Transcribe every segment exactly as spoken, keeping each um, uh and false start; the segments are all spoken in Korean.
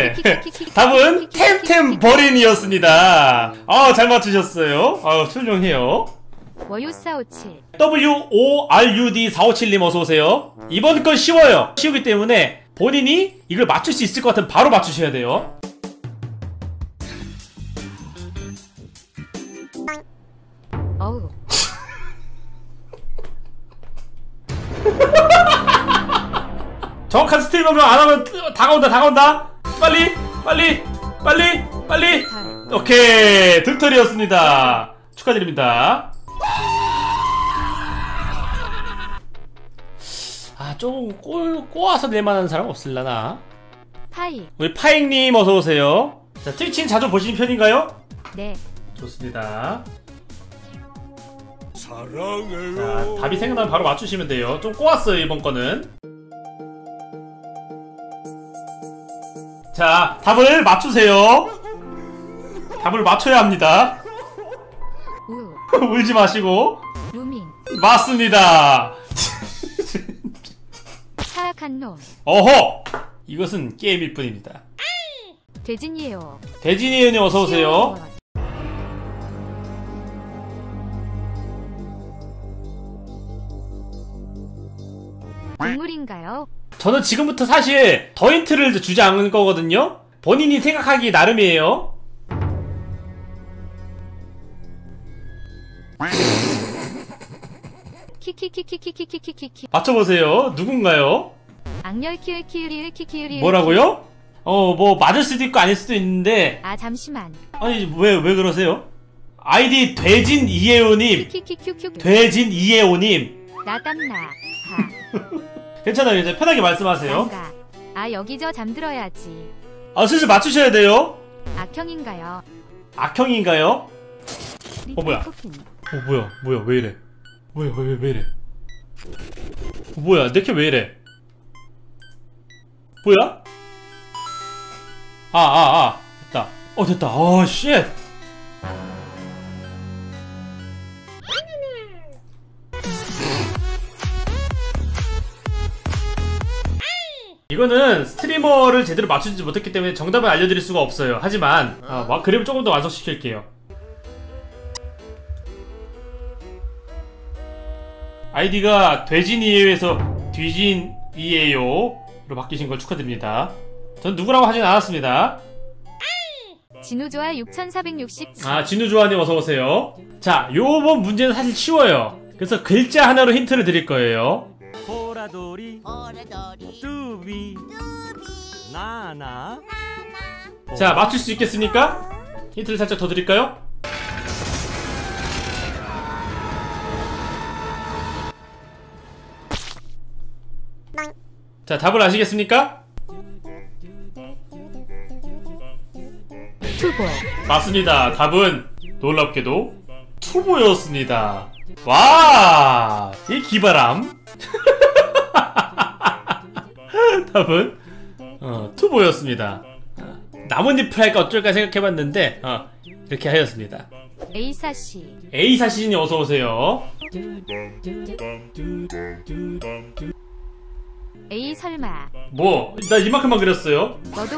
네. 답은 템템버린이었습니다. 아, 잘 맞추셨어요. 아, 훌륭해요. 워유사오칠. 더블유 오 알 유 디 사오칠님 어서오세요. 이번 건 쉬워요. 쉬우기 때문에 본인이 이걸 맞출 수 있을 것 같으면 바로 맞추셔야 돼요. 어우. 정확한 스틸 명령 안 하면 다가온다, 다가온다. 빨리, 빨리, 빨리, 빨리. 오케이, 득털이었습니다. 축하드립니다. 아, 좀 꼬, 꼬아서 낼만한 사람 없을라나? 파이. 우리 파잉님 어서오세요. 자, 트위치는 자주 보시는 편인가요? 네. 좋습니다. 사랑해요. 자, 답이 생각나면 바로 맞추시면 돼요. 좀 꼬았어요, 이번 거는. 자, 답을 맞추세요. 답을 맞춰야 합니다. 우. 울지 마시고. 루밍. 맞습니다. 사악한 놈. 어허! 이것은 게임일 뿐입니다. 대진이에요. 대진이님 어서오세요. 동물인가요? 저는 지금부터 사실 더 힌트를 주지 않을 거거든요. 본인이 생각하기 나름이에요. 키키키키키키키키키. 맞춰보세요. 누군가요? 악렬 키을 키으리을 키키으리. 뭐라고요? 어, 뭐 맞을 수도 있고 아닐 수도 있는데. 아 잠시만. 아니, 왜, 왜 그러세요? 아이디 돼진 이에오님. 키키큐큐. 돼진 이에오님. 나땀나. 하. 괜찮아요. 이제 편하게 말씀하세요. 난가. 아 여기 저 잠들어야지. 아, 슬슬 맞추셔야 돼요. 악형인가요? 악형인가요? 어 뭐야? 어 뭐야? 뭐야? 왜 이래? 뭐야? 왜, 왜, 왜 이래? 어, 뭐야? 내 캐 왜 이래? 뭐야? 아, 아, 아. 됐다. 어, 됐다. 어, 쉣. 이거는 스트리머를 제대로 맞추지 못했기 때문에 정답을 알려드릴 수가 없어요. 하지만 아, 와, 그림을 조금 더 완성시킬게요. 아이디가 돼진이에요에서 뒤진이에요로 바뀌신 걸 축하드립니다. 전 누구라고 하진 않았습니다. 진우조아 육천사백육십칠. 아, 진우조아님 어서오세요. 자, 요번 문제는 사실 쉬워요. 그래서 글자 하나로 힌트를 드릴 거예요. 호라도리 뚜비 나나. 자, 맞출 수 있겠습니까? 힌트를 살짝 더 드릴까요? 자, 답을 아시겠습니까? 투보. 맞습니다. 답은 놀랍게도 투보였습니다. 와, 이 기바람. 답은 어, 투보였습니다. 나뭇잎을 할까 어쩔까 생각해봤는데 어, 이렇게 하였습니다. 에이사씨. A사시님 어서오세요. 에이 설마. 뭐? 나 이만큼만 그렸어요. 너도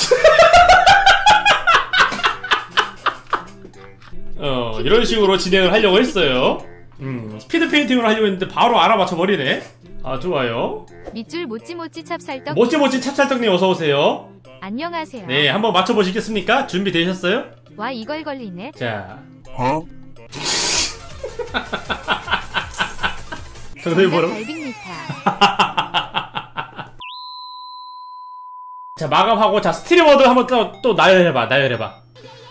어, 이런 식으로 진행을 하려고 했어요. 음, 스피드 페인팅을 하려고 했는데 바로 알아맞혀 버리네. 아, 좋아요. 밑줄 모찌모찌 찹쌀떡. 모찌모찌 찹쌀떡님 어서오세요. 안녕하세요. 네, 한번 맞춰보시겠습니까? 준비되셨어요? 와 이걸 걸리네. 자. 정답이 뭐라고? 달빅미타. 자, 마감하고, 자, 스트리머드 한번 또, 또 나열해봐, 나열해봐.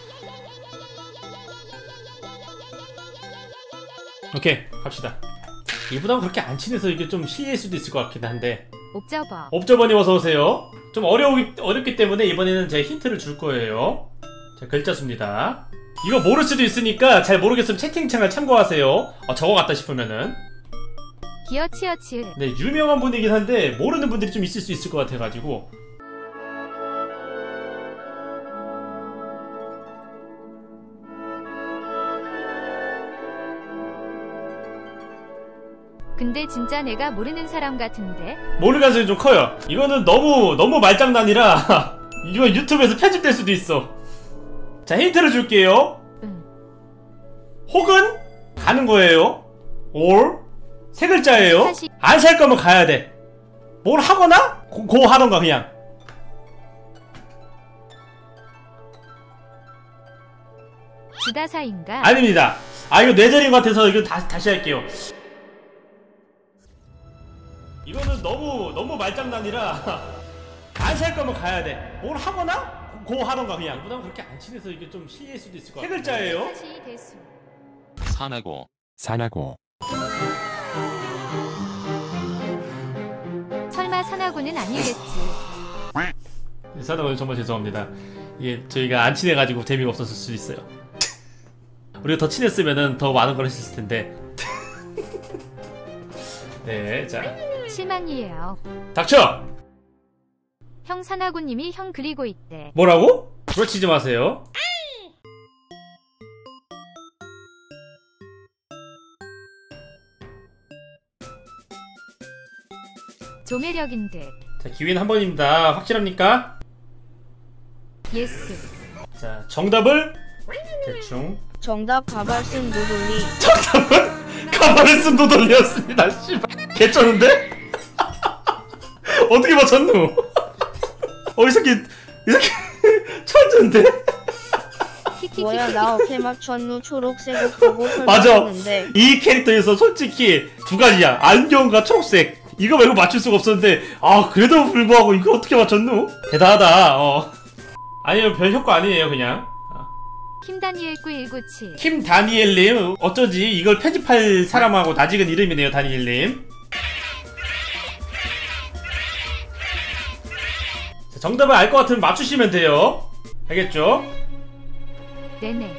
오케이, 갑시다. 이보다 그렇게 안 친해서 이게 좀 실례일 수도 있을 것 같긴 한데. 옵저버. 옵저버님 어서오세요. 좀 어려우기, 어렵기 때문에 이번에는 제가 힌트를 줄 거예요. 자, 글자 수입니다. 이거 모를 수도 있으니까 잘 모르겠으면 채팅창을 참고하세요. 어, 저거 같다 싶으면은. 기어치어치. 네, 유명한 분이긴 한데 모르는 분들이 좀 있을 수 있을 것 같아가지고. 근데 진짜 내가 모르는 사람 같은데? 모를 가능성이 좀 커요. 이거는 너무 너무 말장난이라 이거 유튜브에서 편집될 수도 있어. 자, 힌트를 줄게요. 응. 혹은 가는 거예요. or 세 글자예요. 사실- 안 살 거면 가야 돼. 뭘 하거나 고, 고 하던가 그냥. 주다사인가? 아닙니다. 아, 이거 뇌절인 것 같아서 이거 다시 다시 할게요. 이거는 너무 너무 말장난이라 안 살 거면 가야 돼. 뭘 하거나 고, 고 하던가 그냥. 그다음 그렇게 안 친해서 이게 좀 실례일 수도 있을 것 같아요. 세 글자예요. 사시 대수. 사나고 사나고 설마 산하고는 아니겠지. 사다가 정말 죄송합니다. 이게 저희가 안 친해가지고 재미가 없었을 수도 있어요. 우리가 더 친했으면은 더 많은 걸 했을 텐데. 네, 자, 실망이에요. 닥쳐. 형 산하고님이 형 그리고 있대. 뭐라고? 부러치지 마세요. 조매력인 듯. 자, 기회는 한 번입니다. 확실합니까? 예스. 자, 정답을 대충. 정답 가발 쓴 노돌리. 정답은 가발을 쓴 노돌리였습니다. 씨발, 개쩌는데? 어떻게 맞췄노? 어, 이 새끼, 이 새끼 천재인데? 뭐야 나 어떻게 맞췄누? 초록색을 보고 맞아. 설명했는데 이 캐릭터에서 솔직히 두 가지야. 안경과 초록색. 이거 말고 맞출 수가 없었는데, 아, 그래도 불구하고 이거 어떻게 맞췄노? 대단하다. 어. 아니요, 별 효과 아니에요, 그냥. 김다니엘 구일구칠. 김 다니엘님, 어쩌지 이걸 편집할 사람하고 낯익은 이름이네요, 다니엘님. 자, 정답을 알 것 같으면 맞추시면 돼요. 알겠죠? 네네.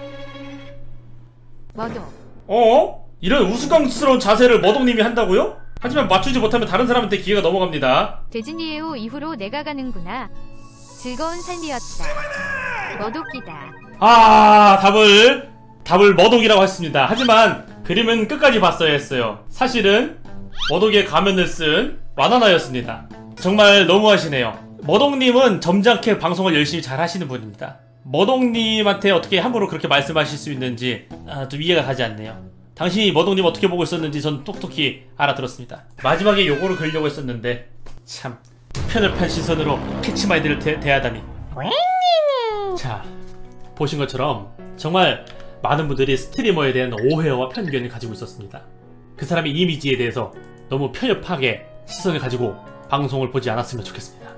머독. 어? 이런 우스꽝스러운 자세를 머독님이 한다고요? 하지만 맞추지 못하면 다른 사람한테 기회가 넘어갑니다. 데즈니에오 이후로 내가 가는구나. 즐거운 삶이었다. 머독기다. 아, 답을 답을 머독이라고 했습니다. 하지만 그림은 끝까지 봤어야 했어요. 사실은 머독의 가면을 쓴 와나나였습니다. 정말 너무하시네요. 머독님은 점잖게 방송을 열심히 잘 하시는 분입니다. 머독님한테 어떻게 함부로 그렇게 말씀하실 수 있는지 아, 좀 이해가 가지 않네요. 당신이 머독님 어떻게 보고 있었는지 전 똑똑히 알아들었습니다. 마지막에 요거를 그리려고 했었는데 참 편을 판 시선으로 캐치마인드를 대, 대하다니. 자, 보신 것처럼 정말 많은 분들이 스트리머에 대한 오해와 편견을 가지고 있었습니다. 그 사람의 이미지에 대해서 너무 편협하게 시선을 가지고 방송을 보지 않았으면 좋겠습니다.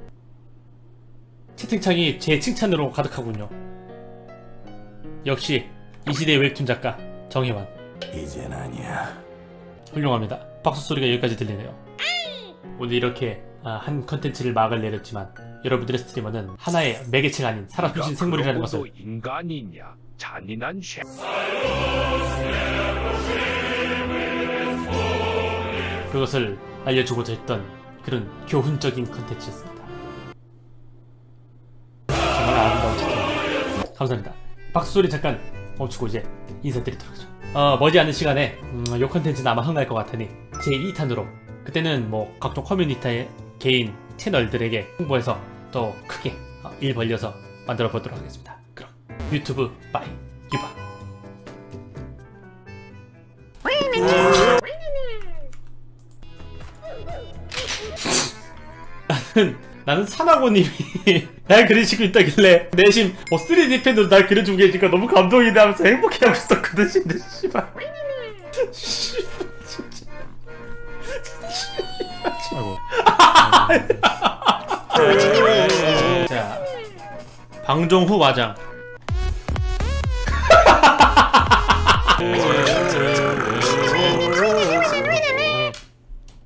채팅창이 제 칭찬으로 가득하군요. 역시 이 시대의 웹툰 작가 정혜환. 이젠 아니야. 훌륭합니다. 박수 소리가 여기까지 들리네요. 오늘 이렇게 한 컨텐츠를 막을 내렸지만 여러분들의 스트리머는 하나의 매개체가 아닌 살아계신 생물이라는 것을 인간이냐 잔인한 쉐 그것을 알려주고자 했던 그런 교훈적인 컨텐츠였습니다. 정말 아름다운 작품 감사합니다. 박수소리 잠깐 멈추고 이제 인사드리도록 하죠. 어, 머지않은 시간에 음, 요 컨텐츠는 아마 흥할 것 같으니 제이 탄으로 그때는 뭐 각종 커뮤니티의 개인 채널들에게 홍보해서 또 크게 어, 일 벌려서 만들어 보도록 하겠습니다. 그럼 유튜브 바이 유바. 나는 나는 사나고님이 날 그리시고 있다길래 내심 뭐 쓰리디 펜으로 날 그려주고 계시니까 너무 감동이네 하면서 행복해하고 있었거든. 근데 씨발 씨발 진짜 아이고. 자, 방종후 와장.